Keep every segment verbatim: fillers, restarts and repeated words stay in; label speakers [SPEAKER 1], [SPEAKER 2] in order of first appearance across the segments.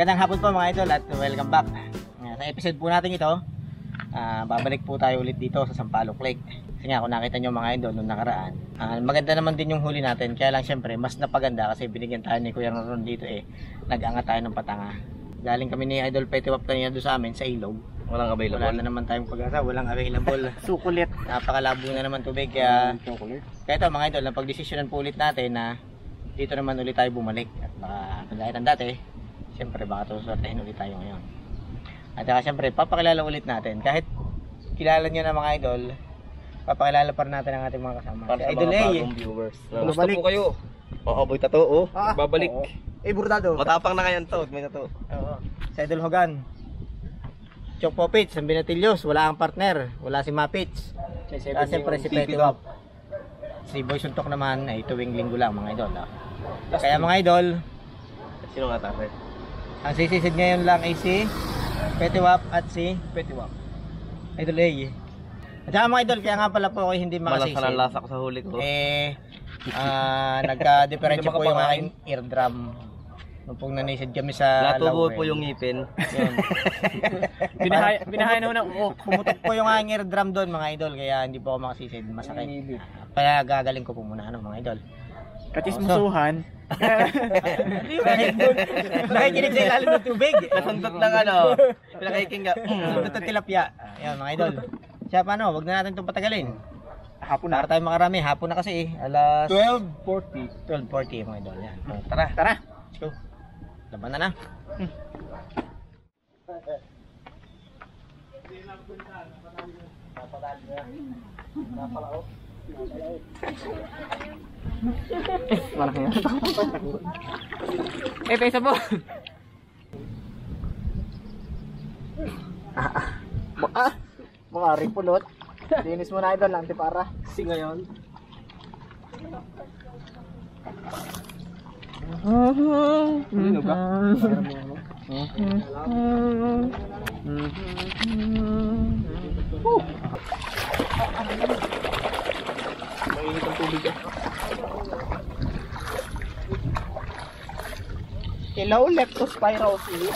[SPEAKER 1] Magandang hapon po mga idol at welcome back. Sa episode po natin ito, uh, babalik po tayo ulit dito sa Sampaloc Lake. Kasi nga kung nakita nyo mga idol nung nakaraan, uh, maganda naman din yung huli natin. Kaya lang syempre mas napaganda kasi binigyan tayo ni Kuya Ron dito eh. Nag-angat tayo ng patanga. Galing kami ni Idol Petiwap kanina doon sa amin sa ilog.
[SPEAKER 2] Walang available.
[SPEAKER 1] Wala na naman tayong pag-asa, walang available.
[SPEAKER 3] Sukulit.
[SPEAKER 1] Napakalabo na naman tubig kaya kaya ito mga idol, napag-desisyonan po ulit natin na dito naman ulit tayo bumalik. At baka kagaya ng dati, siyempre baka tusortehin ulit tayo ngayon. At saka siyempre papakilala ulit natin. Kahit kilala nyo na mga idol, papakilala pa rin natin ang ating mga kasama.
[SPEAKER 2] Para
[SPEAKER 1] Si
[SPEAKER 2] sa
[SPEAKER 1] Idol
[SPEAKER 2] mga
[SPEAKER 1] A.
[SPEAKER 2] bagong viewers.
[SPEAKER 3] Bumalik.
[SPEAKER 2] Gusto po kayo. Oo, boy tato, oh.
[SPEAKER 3] Ah,
[SPEAKER 2] Babalik.
[SPEAKER 3] oo. Eh, burdado.
[SPEAKER 2] Matapang na kayan to, may tato.
[SPEAKER 1] Oo. Si Idol Hogan. Chok Popits, ang Binatilyos, wala ang partner, wala si Mapits. At siyempre si Petiwap. Si Boy Suntok naman ay tuwing linggo lang mga idol. Ah. Kaya mga idol,
[SPEAKER 2] Sino nga tatay?
[SPEAKER 1] ang sisisid ngayon lang ay si Petiwap at si Petiwap. Idol A. At saka mga idol, kaya nga pala po ako hindi makasisid.
[SPEAKER 2] Malasan ang lasa ko sa huli ko.
[SPEAKER 1] Eh, ah, nagka-diferensya po yung aking eardrum. Nung pong nanisid kami sa
[SPEAKER 2] Natubo
[SPEAKER 1] Laurel.
[SPEAKER 2] po yung ngipin.
[SPEAKER 1] Yun.
[SPEAKER 3] Binahay, binahay na unang uok.
[SPEAKER 1] Pumutok po yung aking eardrum doon mga idol, kaya hindi po ako makasisid, masakit. Kaya gagaling ko po muna ano mga idol.
[SPEAKER 3] Katismusuhan.
[SPEAKER 1] Nakikinig sa ilalim ng tubig.
[SPEAKER 2] Nasundot lang ano. Pinakahikinga.
[SPEAKER 1] Sundot ang tilapia. Ayan mga idol. Siya paano, wag na natin itong patagalin.
[SPEAKER 3] Hapon na.
[SPEAKER 1] Para tayo makarami, hapon na kasi eh. Alas
[SPEAKER 3] twelve forty.
[SPEAKER 1] twelve forty mga idol. Yan. So, tara,
[SPEAKER 3] Tara.
[SPEAKER 1] let's go. Laban na na. Hmm.
[SPEAKER 3] Eh, pesa po.
[SPEAKER 1] Ah, mga ripulot. Linis mo na idol, antipara.
[SPEAKER 2] Si ngayon.
[SPEAKER 3] Ano ba?
[SPEAKER 2] Mainit ang tubig ah.
[SPEAKER 1] Hello, leptospirosis.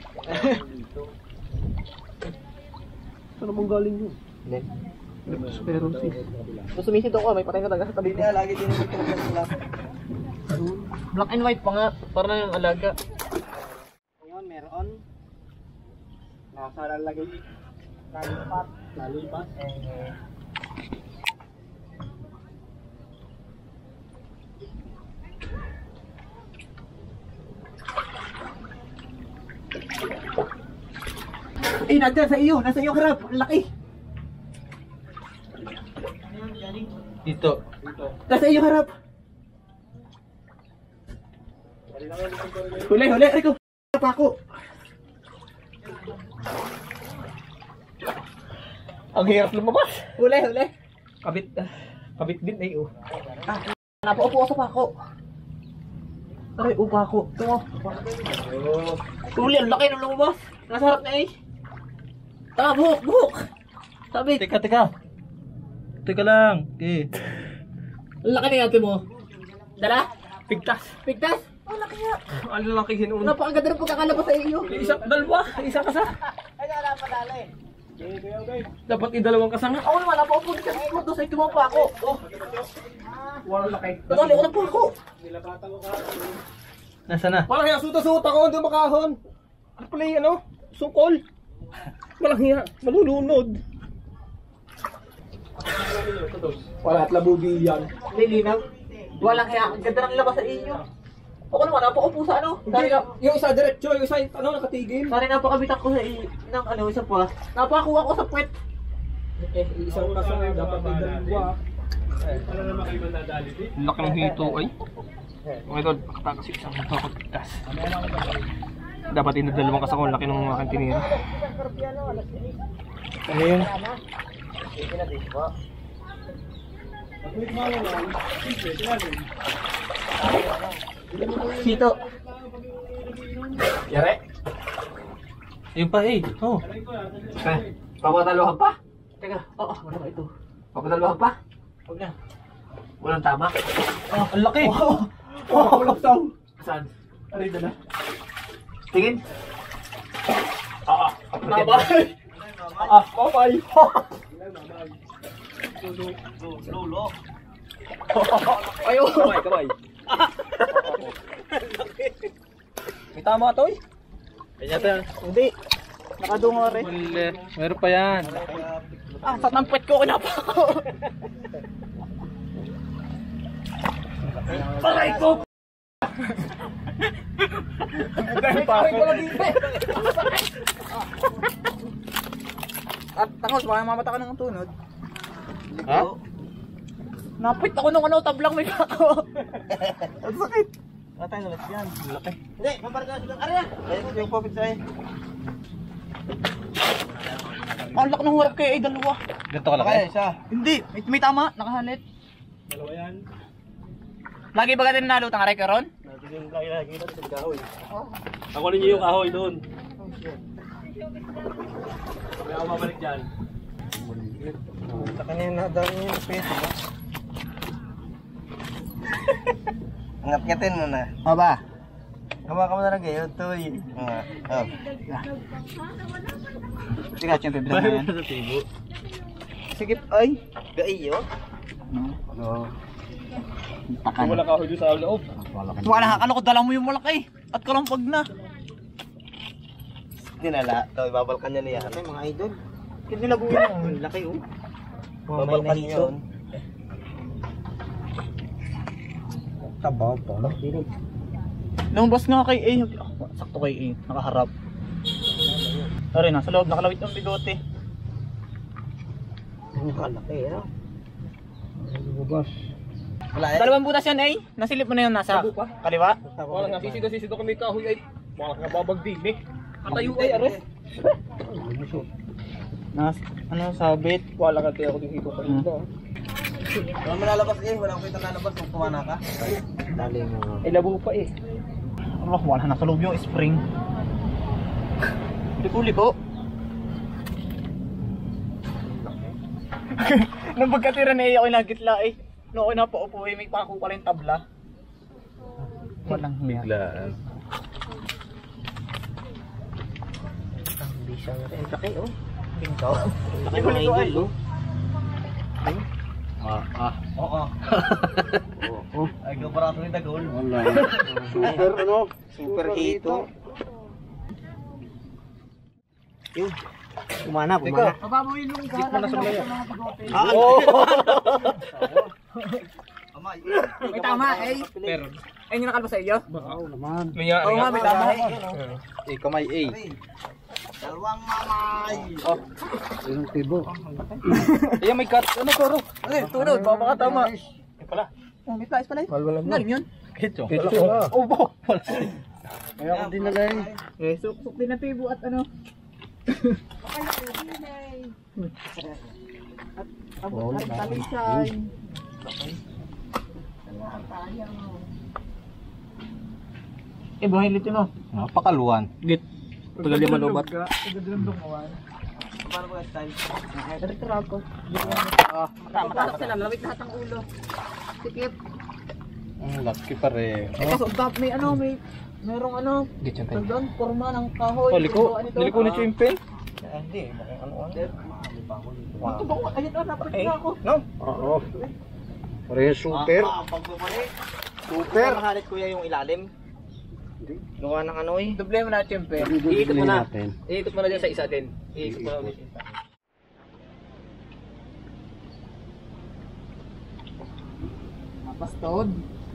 [SPEAKER 2] Saan mong galing yun?
[SPEAKER 3] Leptospirosis.
[SPEAKER 1] Kung sumisid ako, may patay na taga sa tabi niya. Lagi din yung pinagkakala.
[SPEAKER 3] Black and white pa nga. Para yung alaga.
[SPEAKER 1] Ngayon, meron. Nasa lalagay. Lalipat. Lalipat. Eh,
[SPEAKER 3] Eh, nandyan sa iyo. Nasa iyo harap. Ang laki.
[SPEAKER 2] Dito.
[SPEAKER 3] Nasa iyo harap. Huli, huli. Rico. Pa ako.
[SPEAKER 2] Ang hirap lumabas.
[SPEAKER 3] Huli, huli.
[SPEAKER 2] Kabit. Kabit din ay oh.
[SPEAKER 3] Napaupo ako sa pako. Aray, upa ako. Ito mo. Huli, ang laki ng lumabas. Nasa harap na eh. Tama, buhok, buhok. Sabi.
[SPEAKER 2] Teka, teka. Teka lang. Okay.
[SPEAKER 3] Ang laki na natin mo. Dala?
[SPEAKER 2] Pigtas.
[SPEAKER 3] Pigtas? Ang laki nga.
[SPEAKER 2] Ang laki hinuun.
[SPEAKER 3] Napakaganda ng pagkakalabas sa iyo.
[SPEAKER 2] Isa, dalawa. Isa ka sa.
[SPEAKER 1] ay, wala pa dali.
[SPEAKER 2] Dapat idalawang kasanga.
[SPEAKER 3] Ako naman, napaupo ka. Doon sa ito mo pa ako. Oh.
[SPEAKER 2] Wala laki.
[SPEAKER 3] Dali, ako na po ako.
[SPEAKER 2] Nasaan na? Walang hiya, suta-suta ko, hindi makahon. Ano pala yung ano? Sukol. Walang hiya, malulunod.
[SPEAKER 3] Wala at labugi yan. Lilinaw. Walang kaya, ang ganda ng labas sa inyo. Ako naman, napaupo sa ano. Dari na,
[SPEAKER 2] Yung isa diretso, yung isa ano, nakatigil.
[SPEAKER 3] dari napakabitak ko sa i- ng ano, isa pa. Napakuha ko sa puwet.
[SPEAKER 2] Eh, isang kasama, dapat idalwa. Laki ng hito ay. Mga idol, pakatakas yung isang pagkakas. Dapat yung dalawang kasako, laki ng mga kantinira. Ano yun?
[SPEAKER 3] Sito.
[SPEAKER 2] Yare? Yung pa eh, oh.
[SPEAKER 3] Eh, papataluhan pa? Teka, oo, ano ba ito? Papataluhan pa?
[SPEAKER 1] Huwag na.
[SPEAKER 3] Walang tama?
[SPEAKER 2] Oh, ang laki!
[SPEAKER 3] Oh, walang tama. Saan?
[SPEAKER 2] Ano yung dala?
[SPEAKER 3] Tingin.
[SPEAKER 2] Ah, babay. Ah, babay.
[SPEAKER 3] Lolo.
[SPEAKER 2] Ayo, kamay, kamay. May tama to eh.
[SPEAKER 1] Kanya to.
[SPEAKER 3] Hindi. Nakadungo rin.
[SPEAKER 2] Wala, meron pa yan.
[SPEAKER 3] Ah, sa tampet ko kinapa ko. Aray ko! Aray ko lang dito eh. At tangos, baka mamata ka ng tunod.
[SPEAKER 1] Ha?
[SPEAKER 3] Napit ako nung ano, tablang may kako. Ang sakit.
[SPEAKER 1] Patay na ulit yan. Laki. Hindi, mabarga sa doon. Ariya! Ayun yung popit sa'yo.
[SPEAKER 3] Ang laki ng harap kayo ay dalawa.
[SPEAKER 1] Ganito ka laki? Isa.
[SPEAKER 3] Hindi, may, may tama, nakahalit.
[SPEAKER 2] Dalawa yan.
[SPEAKER 3] Lagi ba ka din nalutang aray ka ron?
[SPEAKER 2] Natin yung lagi natin sa kahoy. Ako rin yung kahoy doon. Kaya ako mabalik dyan.
[SPEAKER 1] Sa kanya na dami yung peso. Ngat-ngatin mo na.
[SPEAKER 3] Aba.
[SPEAKER 1] Hawakan mo na lang kayo, Toy. Nga. Oh.
[SPEAKER 3] Sige, siyempre, bilang na yan.
[SPEAKER 1] sa tibo.
[SPEAKER 3] Sige, ay.
[SPEAKER 1] Gaiyo?
[SPEAKER 3] No.
[SPEAKER 1] Oo.
[SPEAKER 3] Takan.
[SPEAKER 2] Wala kahoy doon sa loob.
[SPEAKER 3] Wala, nakakala ko dala mo yung malaki. At kalampag na.
[SPEAKER 1] Dinala. Toy, babalkan niya niya. Ano mga idol?
[SPEAKER 3] Hindi nabuhin mo.
[SPEAKER 1] Laki oh. Babalkan yun. Tabaw pa.
[SPEAKER 3] Lumabas nga kay A. Oh, sakto kay A. Nakaharap. Tari, nasa loob. Nakalawit ng bigote.
[SPEAKER 1] Ano kalaki ah? Lumabas. Wala eh.
[SPEAKER 3] Dalawang butas yan A. Nasilip mo na yun nasa
[SPEAKER 2] Tabo pa?
[SPEAKER 3] kaliwa.
[SPEAKER 2] Wala nga, sisido-sisido kami kahoy ay. Mga nababagdig eh. Katayo ay, are.
[SPEAKER 3] Nas, ano, sabit.
[SPEAKER 2] Wala ka tayo ako dito pa dito.
[SPEAKER 1] Wala mo lalabas eh. Walang kita lalabas kung kumana ka. Dali mo.
[SPEAKER 2] Ay, labo pa eh.
[SPEAKER 3] Oh, wala, nasa loob yung spring. Liko-liko. Nung pagkatira na iya, ako'y nagitla eh. Nung ako'y napaupo eh, may pako pa rin tabla. Walang hiya.
[SPEAKER 2] Biglaan.
[SPEAKER 1] Hindi siya rin. Laki oh. Ikaw. Laki mga idol oh.
[SPEAKER 2] Ah, ah.
[SPEAKER 1] Oo. Oo. Ay, gabarato ni Dagol.
[SPEAKER 2] Wala.
[SPEAKER 1] Super ano? Super hito. Yun. Pumana, pumana.
[SPEAKER 3] Mababuilong ka.
[SPEAKER 2] Gitna na sa mga.
[SPEAKER 1] Ah,
[SPEAKER 2] Oh!
[SPEAKER 3] May tama eh.
[SPEAKER 2] Meron.
[SPEAKER 3] Ay, hindi nakalba sa iyo?
[SPEAKER 2] Oo naman. May nga.
[SPEAKER 3] Oo nga, may tama eh.
[SPEAKER 2] Eh, kamay A.
[SPEAKER 1] dalawang mamay.
[SPEAKER 2] Oh. Yung tibo. Ayan, may cut. Ano to, Ro?
[SPEAKER 3] Ay, tunod, baka baka tama.
[SPEAKER 2] Ay pala.
[SPEAKER 3] Oh, may price pala eh.
[SPEAKER 2] Wala lang.
[SPEAKER 3] Galing yun.
[SPEAKER 2] Ketchup. Ketchup.
[SPEAKER 3] Oh, bo.
[SPEAKER 1] Kaya ako din nalay.
[SPEAKER 3] Eh, suksok din ang tibo at ano. At abot at talisay. Eh, buhay lito no?
[SPEAKER 1] Napakaluan.
[SPEAKER 2] Git. Tagal yung malubat.
[SPEAKER 1] Paano ko style?
[SPEAKER 3] Nagtrap ko.
[SPEAKER 1] Ah,
[SPEAKER 3] Matatak sila, lawit lahat ng ulo. Sikip.
[SPEAKER 1] ang laki pa rin.
[SPEAKER 3] Eh, kaso top may ano, may merong ano,
[SPEAKER 2] Git yan tayo.
[SPEAKER 3] doon, forma ng kahoy.
[SPEAKER 2] Oh, liko.
[SPEAKER 3] Gawa nito.
[SPEAKER 2] Niliko na siya yung pen.
[SPEAKER 1] Hindi, ano ano.
[SPEAKER 3] Ito ba? Ayun, oh, napit na ako.
[SPEAKER 1] No?
[SPEAKER 2] Oo. Parehas super.
[SPEAKER 1] Ah, pagbabalik. Super. Mahalit kuya yung ilalim. Gawa ng ano eh.
[SPEAKER 3] Doble mo na, siyempre.
[SPEAKER 2] Iikot mo na. Iikot mo na dyan sa isa din. Iikot mo na ulit.
[SPEAKER 3] Napastod.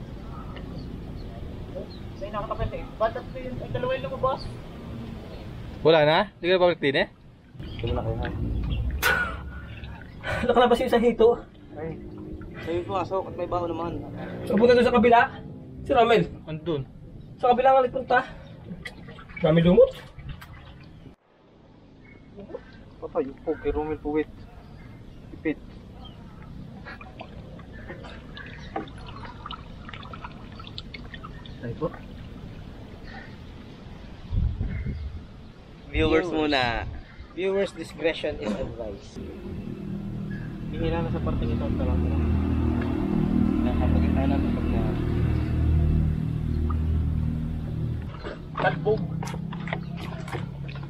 [SPEAKER 3] May nakatapit eh. Ba't at yun? Ay, dalawa yung lumabas.
[SPEAKER 2] Wala na? Hindi ka na pabalik din eh?
[SPEAKER 1] Ito na kayo ha.
[SPEAKER 2] Nakalabas yung sa hito.
[SPEAKER 1] Ay. Sa'yo pumasok at may baho naman.
[SPEAKER 2] Pupunta doon sa kabila. Si Ramel. Andun. Sa kabila nga punta. Dami lumot.
[SPEAKER 1] Patay, yung poke, rumil puwit. Ipit. Ay po. Viewers muna. Viewers discretion is advised. Bihira na sa parting ito talaga. Nakapagin tayo natin pag na
[SPEAKER 2] Kalbog.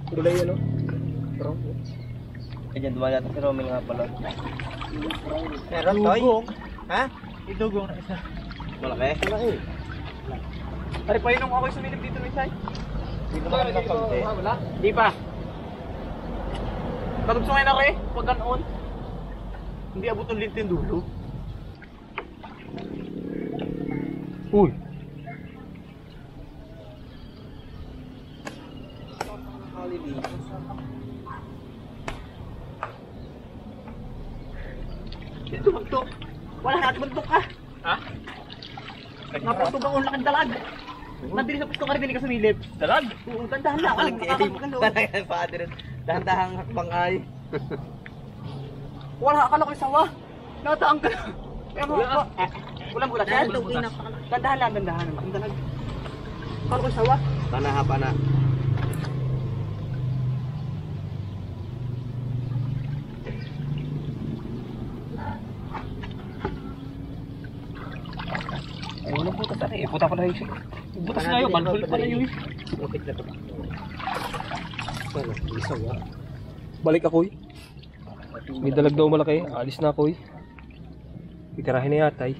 [SPEAKER 2] Gulay yan, no? Pero,
[SPEAKER 3] Kaya dumagat si Romel nga pala.
[SPEAKER 1] Meron, Toy? Ha?
[SPEAKER 3] Idugong na isa.
[SPEAKER 1] Malaki?
[SPEAKER 3] Malaki. Pare, painom ako sa minip dito, Misay.
[SPEAKER 1] Dito ba kami ng konti?
[SPEAKER 3] Wala? Di pa. Katubso ngayon na rin, pag ganoon. Hindi abot ng lintin dulo.
[SPEAKER 2] uy.
[SPEAKER 3] Dito magto. Wala na at magto ka.
[SPEAKER 2] Ha?
[SPEAKER 3] Napunto bang unlaking dalag? Nandili sa pusto ka rin ka sa milip.
[SPEAKER 2] Dalag?
[SPEAKER 3] Oo, gandahan lang. Ang makakapagalo.
[SPEAKER 1] Talagang father. Dahan-dahang hakbang ay.
[SPEAKER 3] Wala, akala ko yung sawa. Nataang ka. Pero,
[SPEAKER 2] Wala.
[SPEAKER 3] eh, walang bulas yan.
[SPEAKER 1] Walang bulas.
[SPEAKER 3] Gandahan lang, gandahan naman. Ang dalag. Akala ko yung sawa.
[SPEAKER 1] Pana ha, pana.
[SPEAKER 2] Ay, walang butas ate. Eh, puta pala yung butas nga yun. Balbol pala yun.
[SPEAKER 1] Lupit na to. Wala, isaw ah.
[SPEAKER 2] Balik ako eh. May dalag daw malaki. Alis na ako eh. Itirahin na yata eh.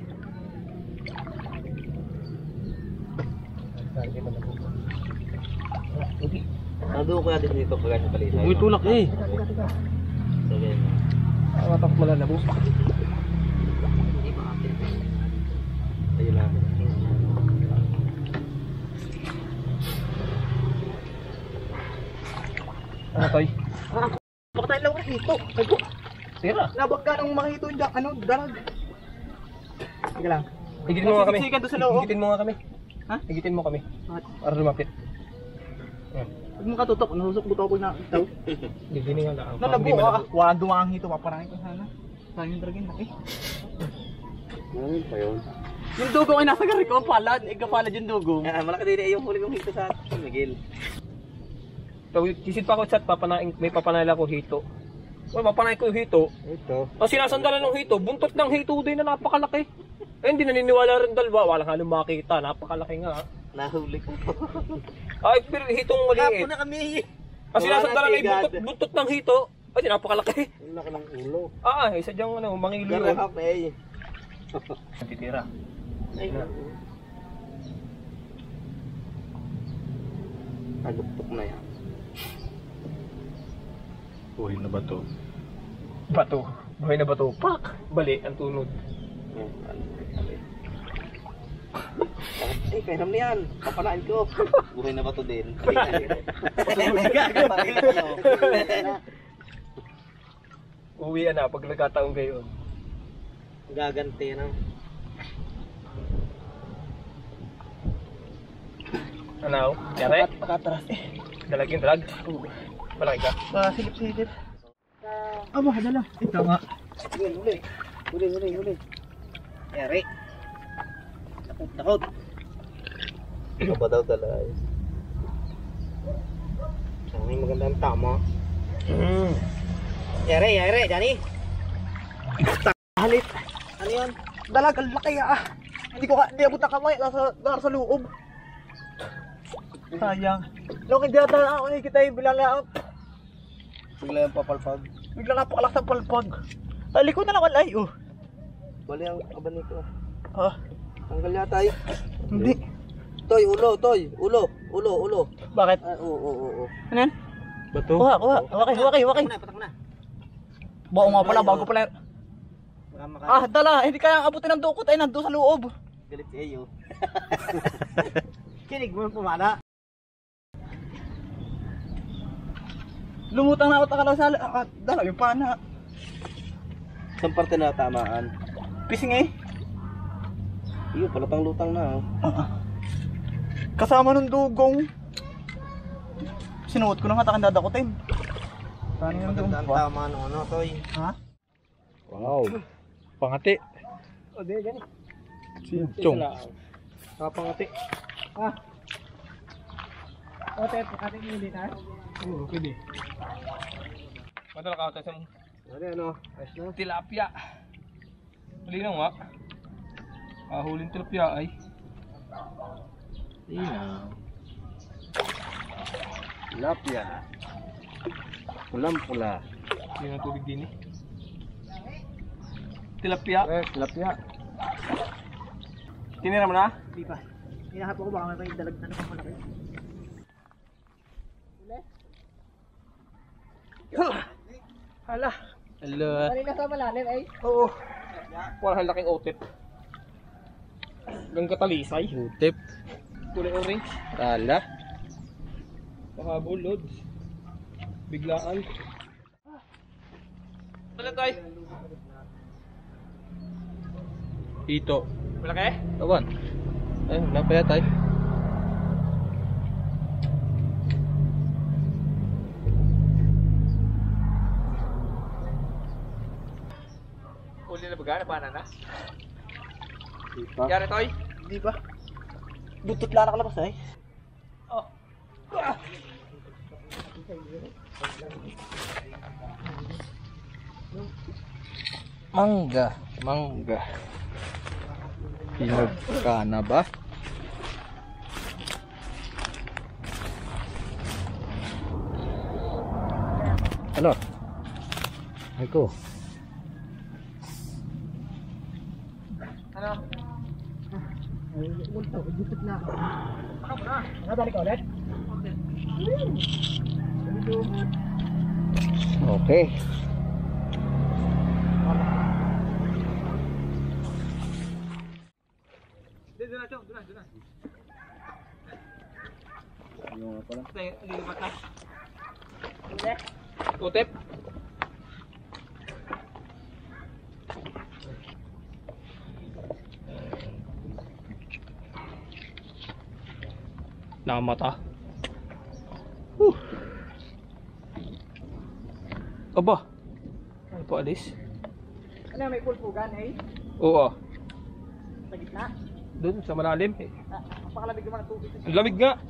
[SPEAKER 1] Nado ko natin dito kagaya sa palisa.
[SPEAKER 2] Uy, tulak eh.
[SPEAKER 1] Sige.
[SPEAKER 2] Ang matap malalabo.
[SPEAKER 1] Ayun lang.
[SPEAKER 2] Ano toy?
[SPEAKER 3] Baka tayo lang hito. Sabi ko,
[SPEAKER 2] Sira.
[SPEAKER 3] nabag ka ng mga hito yung da- ano, dalag. Sige lang.
[SPEAKER 2] Higitin mo nga kami.
[SPEAKER 3] Siksikan doon sa loob.
[SPEAKER 2] Higitin mo nga kami.
[SPEAKER 3] Ha?
[SPEAKER 2] Higitin mo kami.
[SPEAKER 3] Bakit?
[SPEAKER 2] Para lumapit. Yan.
[SPEAKER 3] Huwag mo katutok, nahusok buto ako na itaw.
[SPEAKER 2] Higitin nga lang.
[SPEAKER 3] Nalabo ah. Walang dumang hito, paparangin ko sana. Sayang yung dragin na eh.
[SPEAKER 1] Ano pa yun?
[SPEAKER 3] Yung dugong ay nasa gari ko, palad. Ika palad yung dugong.
[SPEAKER 1] Ah, malaki din eh yung huli kong hito sa San Miguel.
[SPEAKER 2] So, kisid pa ako chat, papanain, may papanail ako hito. Well, papanain ko yung hito.
[SPEAKER 1] Ito.
[SPEAKER 2] Ang sinasandalan ng hito, buntot ng hito din na napakalaki. Eh, hindi naniniwala rin dalawa. Walang halong makita. Napakalaki nga.
[SPEAKER 1] Nahuli ko.
[SPEAKER 2] Ay, pero hitong
[SPEAKER 1] Kapo
[SPEAKER 2] maliit.
[SPEAKER 1] na kami.
[SPEAKER 2] Ang sinasandalan ay buntot, buntot ng hito. Ay, di napakalaki.
[SPEAKER 1] Ang laki ng ulo.
[SPEAKER 2] Ah, isa dyang ano, mangilo.
[SPEAKER 1] Garahap eh.
[SPEAKER 2] Titira.
[SPEAKER 1] Ay, agupok na yan.
[SPEAKER 4] Uy na ba to?
[SPEAKER 2] Bato. Buhay na bato. Pak! Bali, ang tunod.
[SPEAKER 1] Eh, kairam na yan. Papanain ko. Buhay na ba to din?
[SPEAKER 2] Uwi na pag nagkataong gayon.
[SPEAKER 1] Gaganti na.
[SPEAKER 2] Ano? Yari?
[SPEAKER 3] Pakatras eh.
[SPEAKER 2] Dalag yung dalag? Malaki ka?
[SPEAKER 3] Ah, silip-silip. Aba, dala. Ito nga.
[SPEAKER 1] Huli, huli. Huli, huli, huli. Eri. Takot, takot. Ano ba daw dala eh? Ang magandang tama.
[SPEAKER 2] Hmm.
[SPEAKER 1] Yare, yare, Johnny.
[SPEAKER 3] Halit.
[SPEAKER 1] Ano yun?
[SPEAKER 3] Dalag, ang laki ah. Hindi ko ka, hindi abot na kamay. Nasa, nasa sa loob. Sayang. Nung hindi ata ako nakikita yung bilalaot.
[SPEAKER 1] Bigla yung papalpag.
[SPEAKER 3] Bigla napakalakas ng palpag. Ay, likod na naman ay, oh.
[SPEAKER 1] Bali ang kaban nito.
[SPEAKER 3] Ah,
[SPEAKER 1] Tanggal yata eh.
[SPEAKER 3] hindi.
[SPEAKER 1] Toy, ulo, toy. Ulo, ulo, ulo.
[SPEAKER 3] Bakit?
[SPEAKER 1] Ah, oo, oo, oo.
[SPEAKER 3] Ano yan?
[SPEAKER 2] Bato?
[SPEAKER 3] Kuha, kuha. Wakay, wakay, wakay.
[SPEAKER 1] Patak na, patak na.
[SPEAKER 3] Bao nga pala, bago pala.
[SPEAKER 1] Baka maka...
[SPEAKER 3] Ah, dala. Hindi kaya abutin ng dukot ay nandun sa loob.
[SPEAKER 1] Galit si Ayo. Kinig mo yung pumana.
[SPEAKER 3] Lumutang na ako takalaw sa ah, dala, yung pana.
[SPEAKER 1] Isang parte na tamaan.
[SPEAKER 3] Pising eh.
[SPEAKER 1] Iyo, palutang-lutang na. Oh.
[SPEAKER 3] Ah, ah. Kasama nung dugong. Sinuot ko na nga takang dadakutin. Paano yung dugong?
[SPEAKER 1] Magandang tama ng ano, toy.
[SPEAKER 3] Ha?
[SPEAKER 4] Wow. Pangati.
[SPEAKER 2] O, di, gani.
[SPEAKER 4] Chong.
[SPEAKER 2] Kapangati.
[SPEAKER 3] Ah. Ote, ating hindi na.
[SPEAKER 2] Oo, pwede. Madala ka ata sa
[SPEAKER 1] Ano, ano? Ayos na.
[SPEAKER 2] tilapia. Malinaw nga. Kahuling tilapia ay.
[SPEAKER 1] Ina. Tilapia.
[SPEAKER 3] Pulang-pula.
[SPEAKER 2] Hindi ng tubig din eh. Tilapia.
[SPEAKER 3] Eh, tilapia.
[SPEAKER 2] Tinira mo na?
[SPEAKER 1] Hindi pa. Hinahanap ko baka may dalag na naman malaki.
[SPEAKER 2] Hala.
[SPEAKER 3] Hello.
[SPEAKER 1] Kanina sa malalim ay.
[SPEAKER 2] Oo. Parang laking otip. Hanggang katalisay.
[SPEAKER 3] Utip.
[SPEAKER 2] Kulay orange.
[SPEAKER 3] Tala.
[SPEAKER 2] Pahabol, Lods. Biglaan. Wala tayo.
[SPEAKER 3] Ito.
[SPEAKER 2] Malaki?
[SPEAKER 3] Awan. Eh, wala pa yata eh.
[SPEAKER 2] Uli na baga? Napana na?
[SPEAKER 3] Ito.
[SPEAKER 2] Yari, Toy?
[SPEAKER 1] Hindi pa. Butot lang nakalabas ay.
[SPEAKER 2] Oh.
[SPEAKER 3] Mangga. Mangga. Hinog ka na ba? Ano? Ako.
[SPEAKER 2] Ano?
[SPEAKER 1] Butot na.
[SPEAKER 2] Ano mo na?
[SPEAKER 1] Nakabalik ka ulit?
[SPEAKER 3] Okay.
[SPEAKER 2] Doon na, Chong. Doon na, doon na.
[SPEAKER 3] Ano nga pala?
[SPEAKER 2] Tayo, lilipat na. Utip? Nakamata. Huh. Aba. Ano po alis?
[SPEAKER 1] Ano may pulpugan ay?
[SPEAKER 2] Oo.
[SPEAKER 1] Sa gitna?
[SPEAKER 2] Doon sa malalim. Eh.
[SPEAKER 1] Ah, pakalamig naman ang tubig.
[SPEAKER 2] Ang lamig nga.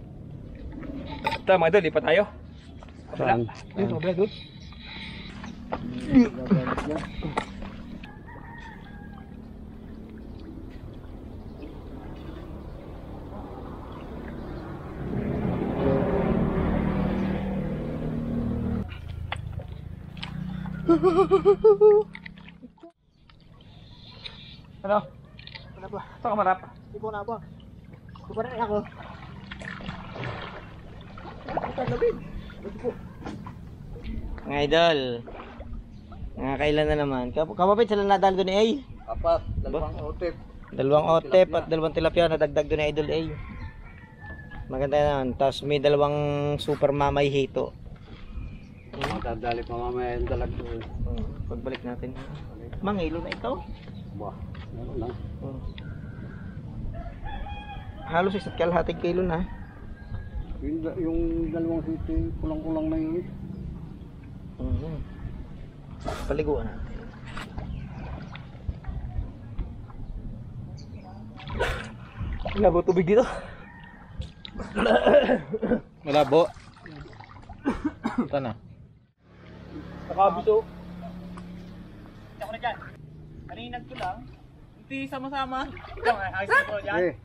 [SPEAKER 2] Tama, doon. Lipat tayo. Kabila.
[SPEAKER 3] Saan?
[SPEAKER 2] Doon, sa kabila, doon. Ano?
[SPEAKER 1] Ano ba?
[SPEAKER 2] Saan ka marap?
[SPEAKER 1] Hindi ko na ba? Hindi ko na ako. Ito labig. Ito po. Mga idol. Mga kailan na naman. Kap- Kapapit sila nadal doon ni A.
[SPEAKER 3] Apat. Dalawang utip.
[SPEAKER 1] Dalawang otep at dalawang tilapia na dagdag doon ni Idol A. Maganda naman. Tapos may dalawang super mamay hito.
[SPEAKER 3] Matadali pa mamaya yung dalag doon.
[SPEAKER 1] Hmm, pagbalik natin. Mangilo na ito.
[SPEAKER 3] Bah. Ano lang.
[SPEAKER 1] Hmm. Halos isa't kalahating kilo na.
[SPEAKER 3] Yung, yung dalawang siti, kulang-kulang na yun.
[SPEAKER 1] Mhm. Paliguan natin.
[SPEAKER 2] Labo tubig dito.
[SPEAKER 3] Malabo. Ito na.
[SPEAKER 2] Nakabiso.
[SPEAKER 1] Ako na dyan. Kaninag ko lang. Hindi sama-sama. Ikaw nga, ayos ko dyan.
[SPEAKER 3] Eh.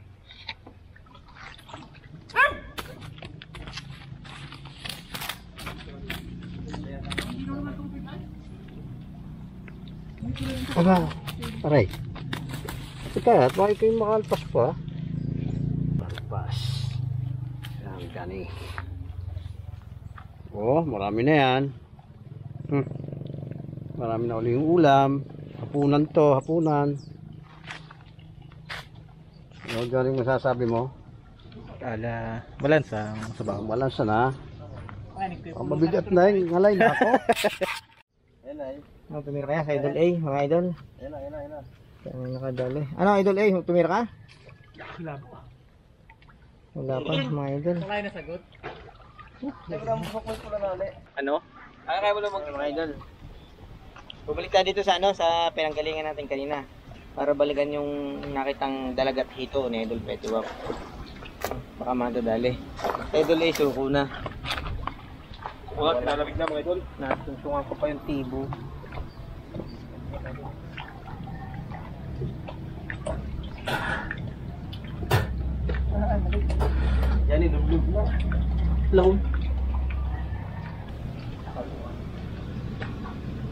[SPEAKER 3] Aba, aray. Ika, at bakit kayo makalpas pa? Kalpas. Yan, gani. Oh, marami na yan. Hmm. Marami na uli yung ulam. Hapunan to, hapunan. Ano galing masasabi mo?
[SPEAKER 4] Ala, balansa sa baho.
[SPEAKER 3] Balansa na. Ang mabigat na yung ngalay na ako. Yan ay.
[SPEAKER 1] Ano, tumira kaya sa Idol A, mga idol?
[SPEAKER 3] Yan na, yan na, yan na.
[SPEAKER 1] Ano nakadali? Ano, Idol A, tumira ka?
[SPEAKER 2] Labo.
[SPEAKER 1] Wala pa, mga idol.
[SPEAKER 2] Wala na sagot.
[SPEAKER 1] Ano? Ay, kaya mo lang mga idol. Bumalik tayo dito sa ano, sa pinanggalingan natin kanina. Para balikan yung nakitang dalagat hito ni Idol Petiwap. Baka madadali. Idol A, suko na.
[SPEAKER 2] Wala, nalamig na mga idol.
[SPEAKER 1] Natuntungan ko pa yung tibo.
[SPEAKER 2] Yan, inublog na. Lahon.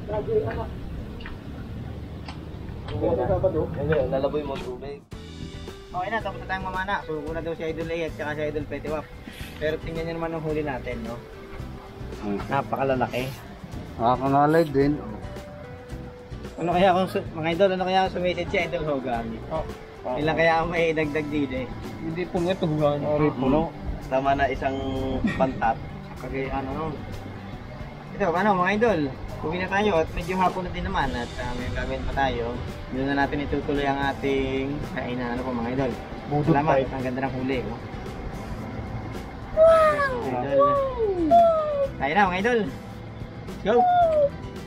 [SPEAKER 3] Lalaboy mo tubig.
[SPEAKER 1] Okay na, tapos na tayong mamana. Sugo na daw si Idol A at saka si Idol Petiwap. Pero tingnan nyo naman ang huli natin, no? Napakalalaki.
[SPEAKER 3] Nakakangalay din.
[SPEAKER 1] Ano kaya kung, su- mga idol, ano kaya kung sumisid si Idol Hogan?
[SPEAKER 2] Oh.
[SPEAKER 1] Ilan kaya ang may dagdag dito eh?
[SPEAKER 2] Hindi po nga ito hugan.
[SPEAKER 3] Sorry puno. Tama na isang pantat.
[SPEAKER 1] Kaya ano, no? Ito, ano mga idol? Uwi na tayo at medyo hapon na din naman at uh, may gagawin pa tayo. Doon na natin itutuloy ang ating kainan, ano po mga idol. Salamat, ang ganda ng huli. Oh. Wow! Idol. Tayo na mga idol. Let's go!